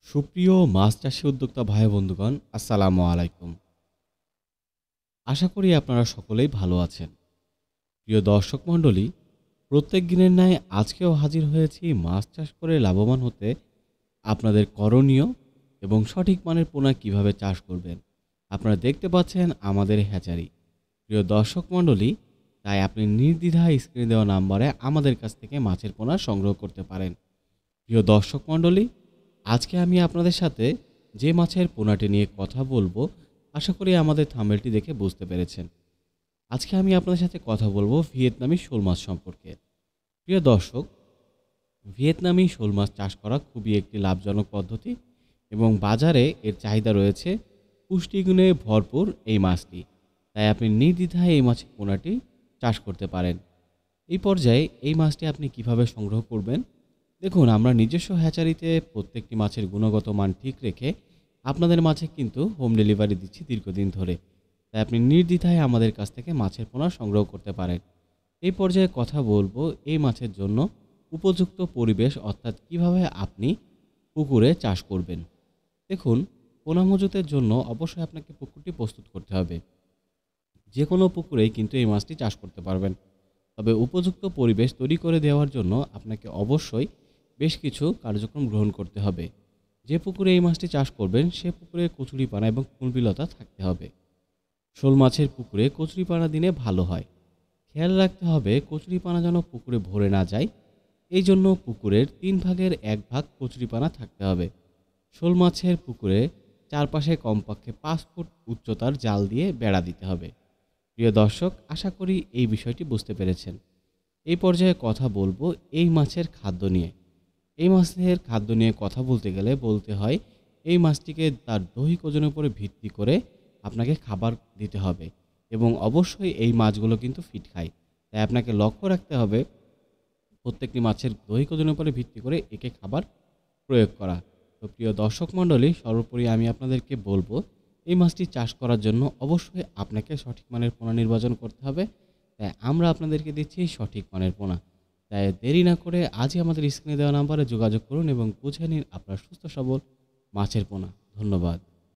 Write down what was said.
সুপ্রিয় মাছ চাষী উদ্যোক্তা ভাই বন্ধুগণ, আসসালামু আলাইকুম। আশা করি আপনারা সকলেই ভালো আছেন। প্রিয় দর্শক মণ্ডলী, প্রত্যেক দিনের ন্যায় আজকেও হাজির হয়েছি মাছ চাষ করে লাভবান হতে আপনাদের করণীয় এবং সঠিক মানের পোনা কিভাবে চাষ করবেন। আপনারা দেখতে পাচ্ছেন আমাদের হ্যাচারি। প্রিয় দর্শক মণ্ডলী, তাই আপনি নির্দ্বিধায় স্ক্রিনে দেওয়া নাম্বারে আমাদের কাছ থেকে মাছের পোনা সংগ্রহ করতে পারেন। প্রিয় দর্শক মণ্ডলী, আজকে আমি আপনাদের সাথে যে মাছের পোনাটি নিয়ে কথা বলবো, আশা করি আমাদের থাম্বনেলটি দেখে বুঝতে পেরেছেন। আজকে আমি আপনাদের সাথে কথা বলবো ভিয়েতনামি শোল মাছ সম্পর্কে। প্রিয় দর্শক, ভিয়েতনামি শোল মাছ চাষ করা খুবই একটি লাভজনক পদ্ধতি এবং বাজারে এর চাহিদা রয়েছে। পুষ্টিগুণে ভরপুর এই মাছটি, তাই আপনি নির্দ্বিধায় এই মাছের পোনাটি চাষ করতে পারেন। এই পর্যায়ে এই মাছটি আপনি কিভাবে সংগ্রহ করবেন? দেখুন, আমরা নিজস্ব হ্যাচারিতে প্রত্যেকটি মাছের গুণগত মান ঠিক রেখে আপনাদের মাঝে কিন্তু হোম ডেলিভারি দিচ্ছি দীর্ঘদিন ধরে। তাই আপনি নির্দ্বিধায় আমাদের কাছ থেকে মাছের পোনা সংগ্রহ করতে পারেন। এই পর্যায়ে কথা বলবো এই মাছের জন্য উপযুক্ত পরিবেশ, অর্থাৎ কিভাবে আপনি পুকুরে চাষ করবেন। দেখুন, পোনা মজুতের জন্য অবশ্যই আপনাকে পুকুরটি প্রস্তুত করতে হবে। যে কোনো পুকুরেই কিন্তু এই মাছটি চাষ করতে পারবেন, তবে উপযুক্ত পরিবেশ তৈরি করে দেওয়ার জন্য আপনাকে অবশ্যই বেশ কিছু কার্যক্রম গ্রহণ করতে হবে। যে পুকুরে এই মাছটি চাষ করবেন সে পুকুরে কচুরিপানা এবং কুলবিলতা থাকতে হবে। শোল মাছের পুকুরে কচুরিপানা দিনে ভালো হয়। খেয়াল রাখতে হবে কচুরিপানা যেন পুকুরে ভরে না যায়, এই জন্য পুকুরের 3 ভাগের 1 ভাগ কচুরিপানা থাকতে হবে। শোল মাছের পুকুরে চারপাশে কমপক্ষে 5 ফুট উচ্চতার জাল দিয়ে বেড়া দিতে হবে। প্রিয় দর্শক, আশা করি এই বিষয়টি বুঝতে পেরেছেন। এই পর্যায়ে কথা বলবো এই মাছের খাদ্য নিয়ে। এই মাছের খাদ্য নিয়ে কথা বলতে গেলে বলতে হয় এই মাছটিকে তার দৈহিক ওজনের উপরে ভিত্তি করে আপনাকে খাবার দিতে হবে এবং অবশ্যই এই মাছগুলো কিন্তু ফিট খায়। তাই আপনাকে লক্ষ্য রাখতে হবে প্রত্যেকটি মাছের দৈহিক ওজনের উপরে ভিত্তি করে একে খাবার প্রয়োগ করা। তো প্রিয় দর্শক মণ্ডলী, সর্বোপরি আমি আপনাদেরকে বলবো এই মাছটি চাষ করার জন্য অবশ্যই আপনাকে সঠিক মানের পোনা নির্বাচন করতে হবে। তাই আমরা আপনাদেরকে দিচ্ছি সঠিক মানের পোনা। তাই দেরি না করে আজই আমাদের স্ক্রিনে দেওয়া নাম্বারে যোগাযোগ করুন এবং বুঝে নিন আপনার সুস্থ সবল মাছের পোনা। ধন্যবাদ।